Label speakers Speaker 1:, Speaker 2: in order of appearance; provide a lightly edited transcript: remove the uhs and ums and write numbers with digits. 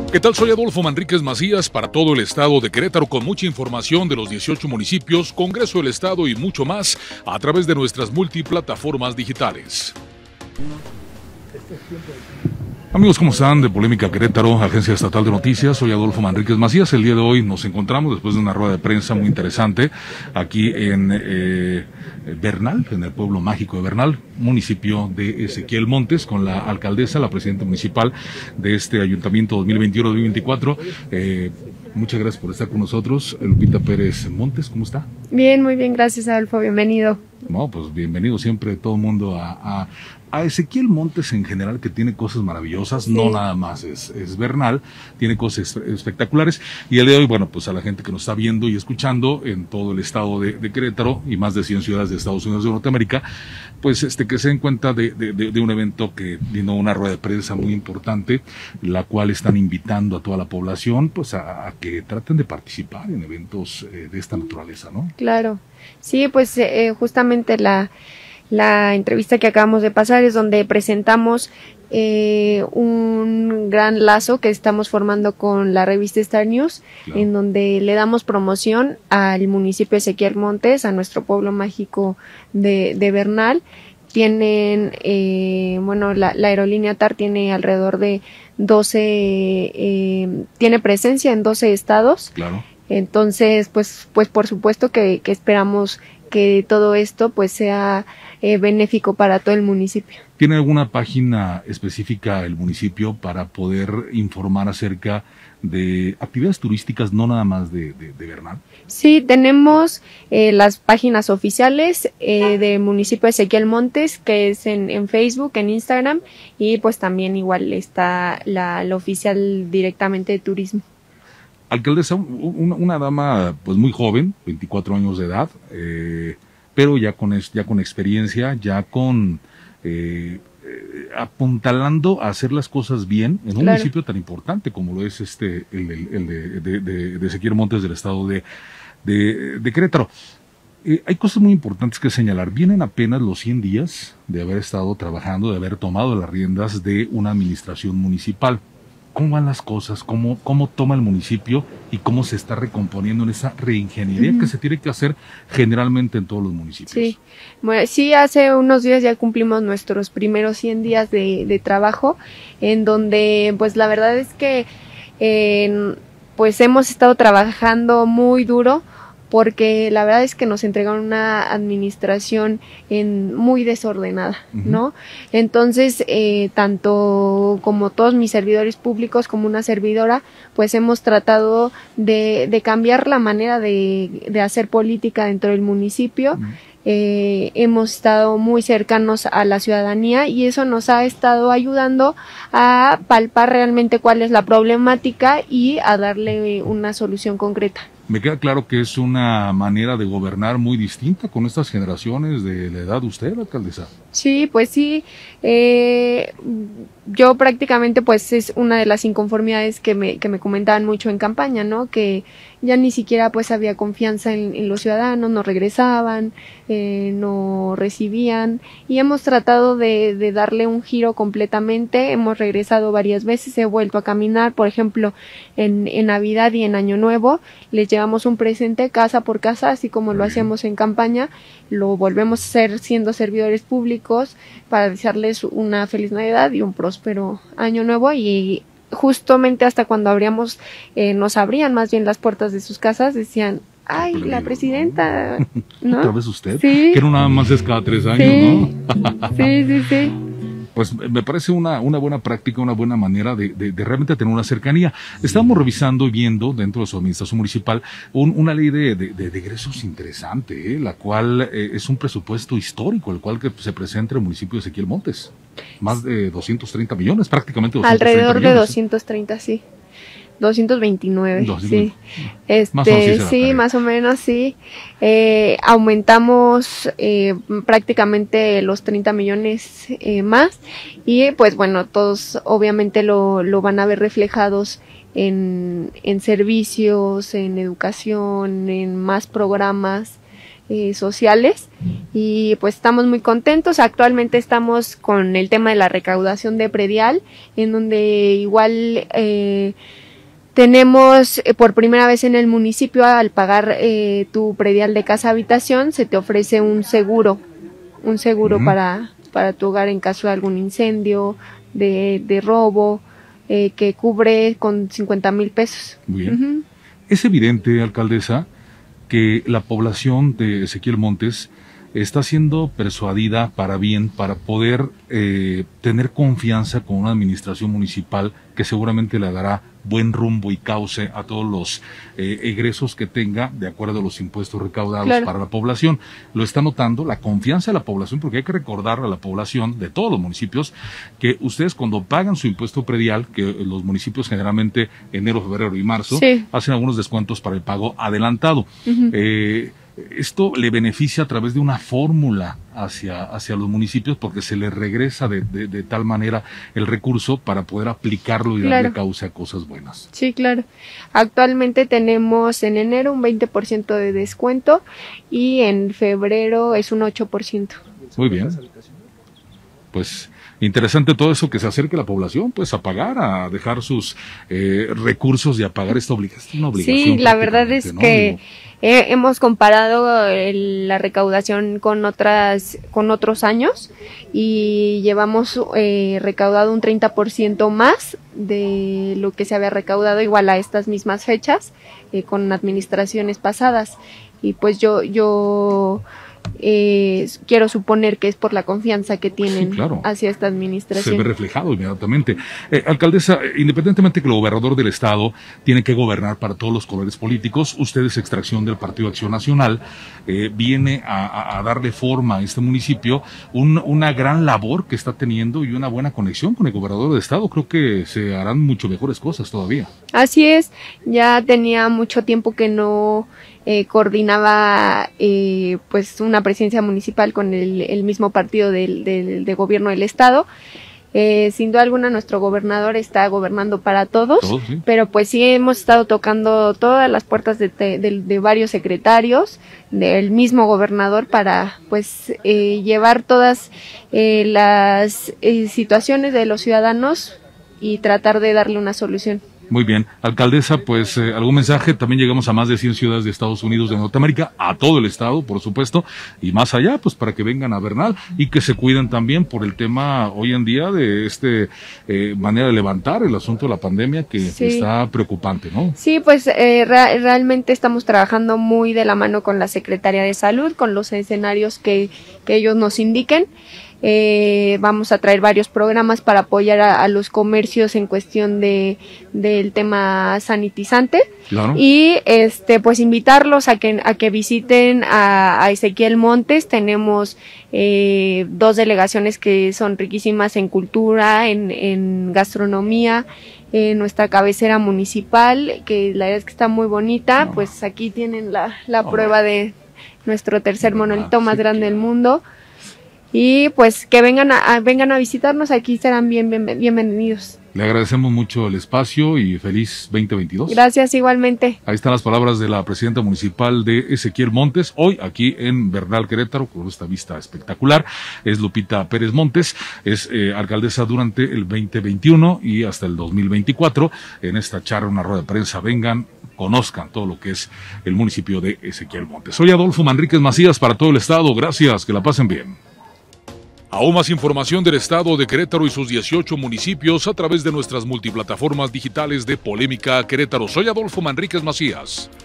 Speaker 1: ¿Qué tal? Soy Adolfo Manríquez Macías para todo el estado de Querétaro con mucha información de los 18 municipios, Congreso del Estado y mucho más a través de nuestras multiplataformas digitales. Amigos, ¿cómo están? De Polémica Querétaro, Agencia Estatal de Noticias, soy Adolfo Manríquez Macías. El día de hoy nos encontramos después de una rueda de prensa muy interesante aquí en Bernal, en el pueblo mágico de Bernal, municipio de Ezequiel Montes, con la alcaldesa, la presidenta municipal de este ayuntamiento 2021-2024. Muchas gracias por estar con nosotros. Lupita Pérez Montes, ¿cómo está?
Speaker 2: Bien, muy bien, gracias Adolfo, bienvenido.
Speaker 1: No, pues bienvenido siempre todo el mundo a Ezequiel Montes en general, que tiene cosas maravillosas, sí. No nada más es Bernal, tiene cosas espectaculares, y el día de hoy, bueno, pues a la gente que nos está viendo y escuchando en todo el estado de Querétaro y más de 100 ciudades de Estados Unidos de Norteamérica, pues que se den cuenta de un evento que vino una rueda de prensa muy importante, la cual están invitando a toda la población pues a que traten de participar en eventos de esta naturaleza, ¿no?
Speaker 2: Claro, sí, pues justamente la entrevista que acabamos de pasar es donde presentamos un gran lazo que estamos formando con la revista Star News, claro, en donde le damos promoción al municipio de Ezequiel Montes, a nuestro pueblo mágico de Bernal. Tienen, bueno, la aerolínea TAR tiene alrededor de 12, tiene presencia en 12 estados.
Speaker 1: Claro.
Speaker 2: Entonces, pues por supuesto que esperamos que todo esto pues sea benéfico para todo el municipio.
Speaker 1: ¿Tiene alguna página específica el municipio para poder informar acerca de actividades turísticas, no nada más de Bernal?
Speaker 2: Sí, tenemos las páginas oficiales del municipio de Ezequiel Montes, que es en Facebook, en Instagram, y pues también igual está la oficial directamente de turismo.
Speaker 1: Alcaldesa, una dama pues muy joven, 24 años de edad, pero ya con experiencia, ya con apuntalando a hacer las cosas bien en un
Speaker 2: claro,
Speaker 1: municipio tan importante como lo es el de Ezequiel Montes del estado de Querétaro. Hay cosas muy importantes que señalar. Vienen apenas los 100 días de haber estado trabajando, de haber tomado las riendas de una administración municipal. ¿Cómo van las cosas? ¿Cómo toma el municipio y cómo se está recomponiendo en esa reingeniería que se tiene que hacer generalmente en todos los municipios?
Speaker 2: Sí, bueno, sí, hace unos días ya cumplimos nuestros primeros 100 días de trabajo, en donde pues la verdad es que pues hemos estado trabajando muy duro, porque la verdad es que nos entregaron una administración muy desordenada, ¿no? Entonces, tanto como todos mis servidores públicos como una servidora, pues hemos tratado de cambiar la manera de hacer política dentro del municipio. Hemos estado muy cercanos a la ciudadanía y eso nos ha estado ayudando a palpar realmente cuál es la problemática y a darle una solución concreta.
Speaker 1: Me queda claro que es una manera de gobernar muy distinta con estas generaciones de la edad de usted, alcaldesa.
Speaker 2: Sí, pues sí. Yo prácticamente pues es una de las inconformidades que me comentaban mucho en campaña, ¿no? Que ya ni siquiera pues había confianza en los ciudadanos, no regresaban, no recibían, y hemos tratado de darle un giro completamente. Hemos regresado varias veces, he vuelto a caminar, por ejemplo, en Navidad y en Año Nuevo, les llevamos un presente casa por casa, así como lo hacíamos en campaña, lo volvemos a hacer siendo servidores públicos para desearles una feliz Navidad y un próspero Año Nuevo. Y justamente hasta cuando abríamos, nos abrían más bien las puertas de sus casas, decían, ¡ay, la presidenta! ¿No?
Speaker 1: ¿Otra vez usted?
Speaker 2: Sí.
Speaker 1: Que no nada más es cada 3 años,
Speaker 2: sí.
Speaker 1: ¿no?
Speaker 2: Sí.
Speaker 1: Pues me parece una buena práctica, una buena manera de realmente tener una cercanía. Estamos revisando y viendo dentro de su administración municipal una ley de egresos interesante, la cual es un presupuesto histórico, el cual que se presenta en el municipio de Ezequiel Montes. Más de 230 millones, prácticamente 230
Speaker 2: alrededor
Speaker 1: millones.
Speaker 2: De 230, sí. 229, sí.
Speaker 1: Más o menos,
Speaker 2: sí, más o menos, sí. Aumentamos prácticamente los 30 millones más, y pues bueno, todos obviamente lo van a ver reflejados en servicios, en educación, en más programas, sociales, y pues estamos muy contentos. Actualmente estamos con el tema de la recaudación de predial, en donde igual tenemos por primera vez en el municipio, al pagar tu predial de casa habitación, se te ofrece un seguro para tu hogar en caso de algún incendio, de robo, que cubre con 50,000 pesos.
Speaker 1: Muy bien. Es evidente, alcaldesa, que la población de Ezequiel Montes está siendo persuadida para bien, para poder tener confianza con una administración municipal que seguramente le dará buen rumbo y cauce a todos los egresos que tenga de acuerdo a los impuestos recaudados para la población. Lo está notando la confianza de la población, porque hay que recordar a la población de todos los municipios que ustedes, cuando pagan su impuesto predial, que los municipios generalmente enero, febrero y marzo hacen algunos descuentos para el pago adelantado. Esto le beneficia a través de una fórmula hacia los municipios, porque se les regresa de tal manera el recurso para poder aplicarlo y darle cauce a cosas buenas.
Speaker 2: Sí, claro. Actualmente tenemos en enero un 20% de descuento y en febrero es un 8%.
Speaker 1: Muy bien. Pues interesante todo eso, que se acerque la población pues a pagar, a dejar sus recursos y a pagar esta obligación.
Speaker 2: Sí, la verdad es que hemos comparado la recaudación con otros años, y llevamos recaudado un 30% más de lo que se había recaudado igual a estas mismas fechas con administraciones pasadas. Y pues yo quiero suponer que es por la confianza que tienen hacia esta administración.
Speaker 1: Se ve reflejado inmediatamente. Alcaldesa, independientemente que el gobernador del estado tiene que gobernar para todos los colores políticos, usted es extracción del Partido Acción Nacional, viene a darle forma a este municipio, una gran labor que está teniendo y una buena conexión con el gobernador del estado. Creo que se harán mucho mejores cosas todavía.
Speaker 2: Así es, ya tenía mucho tiempo que no coordinaba pues una presidencia municipal con el mismo partido de gobierno del estado. Sin duda alguna nuestro gobernador está gobernando para todos, pero pues sí hemos estado tocando todas las puertas de varios secretarios, del mismo gobernador, para pues llevar todas las situaciones de los ciudadanos y tratar de darle una solución.
Speaker 1: Muy bien. Alcaldesa, pues algún mensaje. También llegamos a más de 100 ciudades de Estados Unidos, de Norteamérica, a todo el estado, por supuesto, y más allá, pues para que vengan a Bernal y que se cuiden también por el tema hoy en día de manera de levantar el asunto de la pandemia, que está preocupante, ¿no? Sí,
Speaker 2: pues realmente estamos trabajando muy de la mano con la Secretaría de Salud, con los escenarios que ellos nos indiquen. Vamos a traer varios programas para apoyar a los comercios en cuestión del tema sanitizante, y pues invitarlos a que visiten a Ezequiel Montes. Tenemos 2 delegaciones que son riquísimas en cultura, en gastronomía, nuestra cabecera municipal, que la verdad es que está muy bonita. Pues aquí tienen la prueba de nuestro tercer monolito más grande del mundo. Y pues que vengan a visitarnos, aquí serán bienvenidos.
Speaker 1: Le agradecemos mucho el espacio y feliz 2022.
Speaker 2: Gracias, igualmente.
Speaker 1: Ahí están las palabras de la presidenta municipal de Ezequiel Montes, hoy aquí en Bernal, Querétaro, con esta vista espectacular. Es Lupita Pérez Montes, es alcaldesa durante el 2021 y hasta el 2024. En esta charla, una rueda de prensa, vengan, conozcan todo lo que es el municipio de Ezequiel Montes. Soy Adolfo Manríquez Macías para todo el estado. Gracias, que la pasen bien. Aún más información del estado de Querétaro y sus 18 municipios a través de nuestras multiplataformas digitales de Polémica Querétaro. Soy Adolfo Manríquez Macías.